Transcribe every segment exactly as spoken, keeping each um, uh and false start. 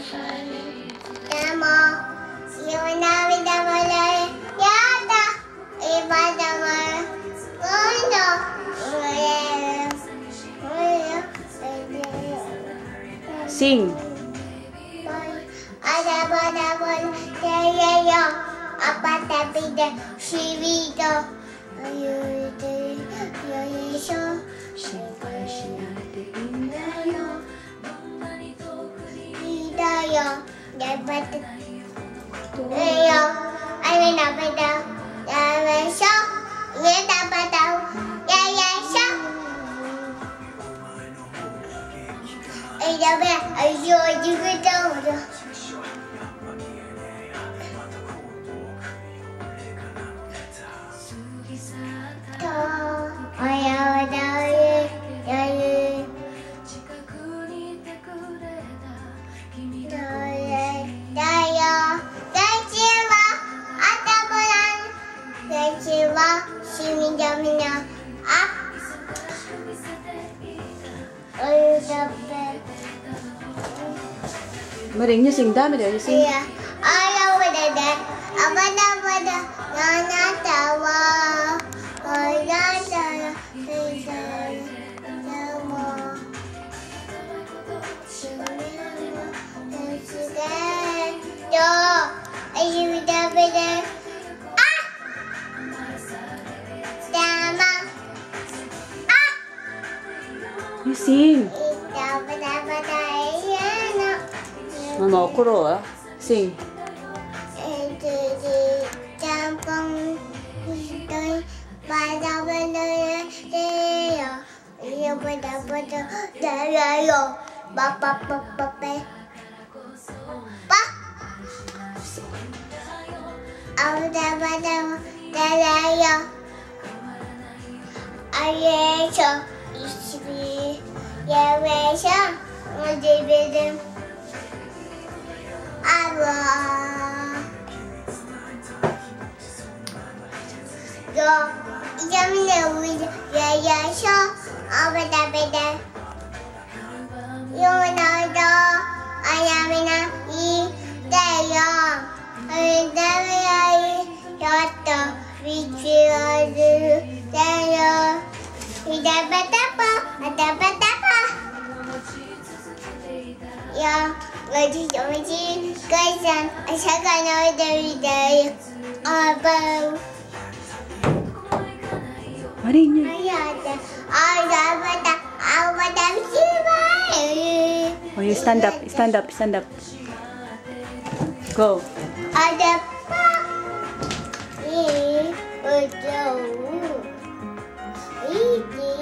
Sing. Ada pada bola saya yo, apa tapi dah siwito. Ayo deh, yo yo. Tidak yo, dapat. Ayo, ayo dapat dah. Dapat so, ya dapat tahu. Ya ya so. Ayo dapat, ayo juga tahu dah. Maring niya sing dami dahil sing. Iya, ayaw pada dah, apa dah pada nana tawa, ada saya saya semua, yo, ayo dah pada, ah, thelma, ah, You sing. dah pada pada ayana. Mama okoro ah. Sing. Itu di kampung itu pada pada dia, dia pada pada dia yo, bapak bapak pak, ada pada dia yo, ayah so istri, ya wesa, ada beda. Allah. Yo, jangan lupa ya ya so, apa dah beda? Yo nado, ayam ina i dayo, ada ayam jatuh, bicara dayo, tidak betapa, ada betapa. Ya. Lagi lagi kaisan asalkan ada video apa Maring niya. ada ada ada ada siapa Oh, you stand up, stand up, stand up. Go. ada pak ini betul ini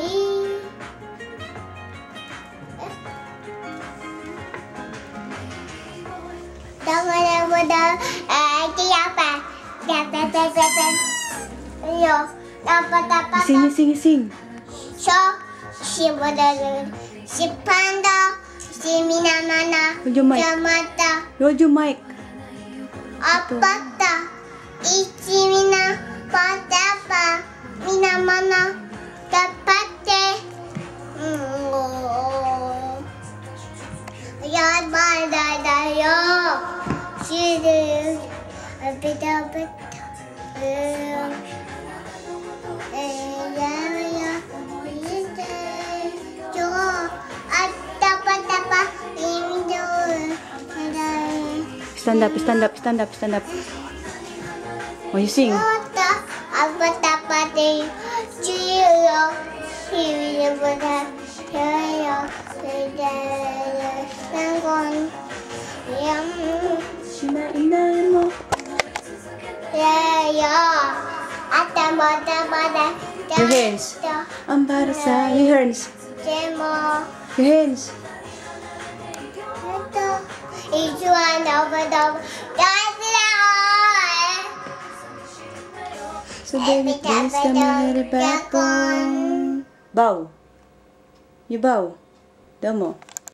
Dapat dapat eh siapa? Dapat dapat dapat. Yo, dapat dapat. Sing, sing, sing. So, si bodoh, si panda, si minamana, Hold your mic. mata, Hold your mic. apa ta? Ichi mina patapa, minamana, tapate. Hmm. Ya bada da yo. Sini, beda beda. Eh, eh, ya ya. Ini jo, ada apa apa ini jo. Stand up, stand up, stand up, stand up. Oh, you sing. Ada apa apa deh. Cio, ini beda. Ya ya, beda. Tanggung. Yang Sinainan mo. ya ya, ada ada ada. Your hands. Ang para sa your hands. Demo. Your hands. Ito. Itu ano ba daw? So baby, please come here back on. Bow. You bow. Damo.